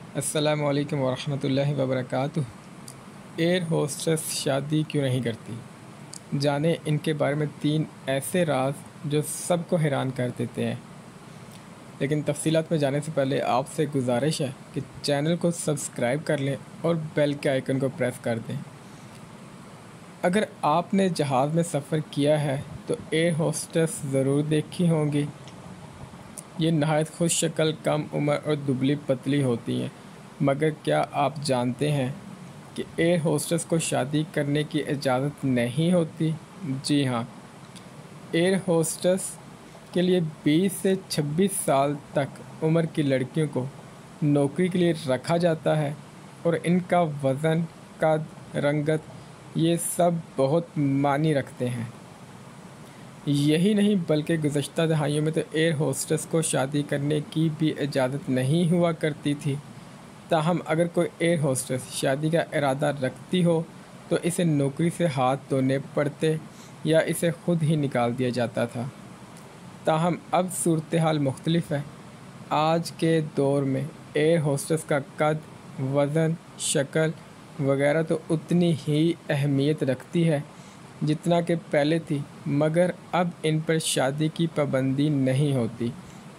अस्सलामुअलैकुम वरहमतुल्लाहि वबरकातुह। Air hostess शादी क्यों नहीं करती? जाने इनके बारे में 3 ऐसे राज जो सबको हैरान कर देते हैं। लेकिन तफसीलात में जाने से पहले आपसे गुजारिश है कि चैनल को सब्सक्राइब कर लें और बेल के आइकन को प्रेस कर दें। अगर आपने जहाज़ में सफ़र किया है तो एयर होस्टेस ज़रूर देखी होंगी। ये नहायत खुश शक्ल, कम उम्र और दुबली पतली होती हैं। मगर क्या आप जानते हैं कि एयर होस्टेस को शादी करने की इजाज़त नहीं होती? जी हाँ, एयर होस्टेस के लिए 20 से 26 साल तक उम्र की लड़कियों को नौकरी के लिए रखा जाता है और इनका वज़न, कद, रंगत ये सब बहुत मायने रखते हैं। यही नहीं बल्कि गुज़श्ता दहाइयों में तो एयर होस्टेस को शादी करने की भी इजाज़त नहीं हुआ करती थी। ताहम अगर कोई एयर होस्टेस शादी का इरादा रखती हो तो इसे नौकरी से हाथ धोने पड़ते या इसे खुद ही निकाल दिया जाता था। ताहम अब सूरत हाल मुख्तलिफ है। आज के दौर में एयर होस्टेस का कद, वज़न, शक्ल वगैरह तो उतनी ही अहमियत रखती है जितना कि पहले थी, मगर अब इन पर शादी की पाबंदी नहीं होती।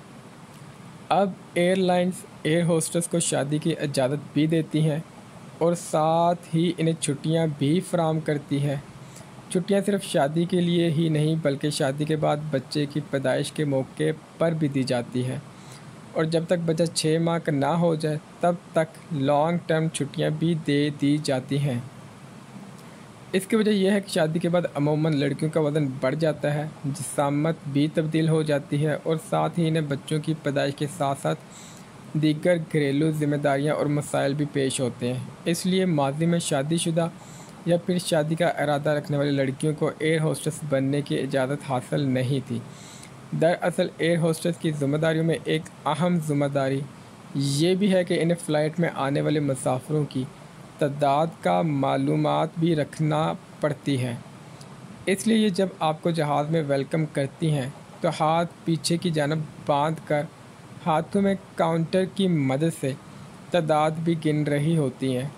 अब एयरलाइंस एयर होस्टेस को शादी की इजाज़त भी देती हैं और साथ ही इन्हें छुट्टियां भी फराहम करती है। छुट्टियां सिर्फ शादी के लिए ही नहीं बल्कि शादी के बाद बच्चे की पैदाइश के मौके पर भी दी जाती है और जब तक बच्चा 6 माह का ना हो जाए तब तक लॉन्ग टर्म छुट्टियां भी दे दी जाती हैं। इसकी वजह यह है कि शादी के बाद अमूमन लड़कियों का वज़न बढ़ जाता है, जिस्मात भी तब्दील हो जाती है और साथ ही इन्हें बच्चों की पैदाइश के साथ साथ दीगर घरेलू ज़िम्मेदारियां और मसाइल भी पेश होते हैं। इसलिए माजी में शादीशुदा या फिर शादी का इरादा रखने वाली लड़कियों को एयर होस्टेस बनने की इजाज़त हासिल नहीं थी। दरअसल एयर होस्टेस की ज़िम्मेदारियों में एक अहम ज़िम्मेदारी ये भी है कि इन्हें फ़्लाइट में आने वाले मुसाफिरों की तादाद का मालूमात भी रखना पड़ती है। इसलिए ये जब आपको जहाज़ में वेलकम करती हैं तो हाथ पीछे की जानब बांध कर हाथों में काउंटर की मदद से तादाद भी गिन रही होती हैं।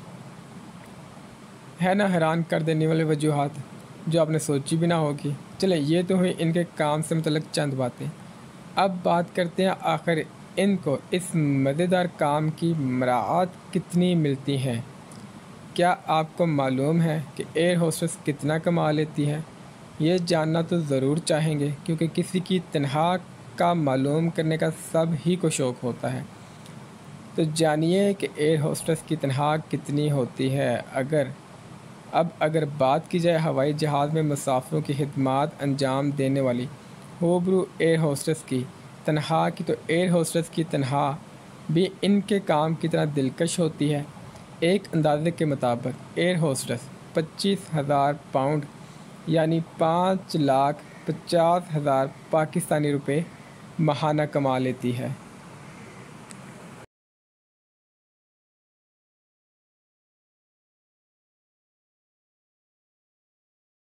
है ना हैरान कर देने वाले वजूहात जो आपने सोची भी ना होगी। चले, ये तो हुई इनके काम से मतलब चंद बातें। अब बात करते हैं आखिर इनको इस मज़ेदार काम की मराहत कितनी मिलती हैं। क्या आपको मालूम है कि एयर होस्टेस कितना कमा लेती है? ये जानना तो ज़रूर चाहेंगे क्योंकि किसी की तनख्वाह का मालूम करने का सब ही को शौक़ होता है। तो जानिए कि एयर होस्टेस की तनख्वाह कितनी होती है। अगर बात की जाए हवाई जहाज़ में मुसाफिरों की खिदमत अंजाम देने वाली होबरू एयर होस्टेस की तनख्वाह की, तो एयर होस्टेस की तनख्वाह भी इनके काम की तरह दिलकश होती है। एक अंदाजे के मुताबिक एयर होस्टेस 25,000 पाउंड यानी 5,50,000 पाकिस्तानी रुपये माहाना कमा लेती है।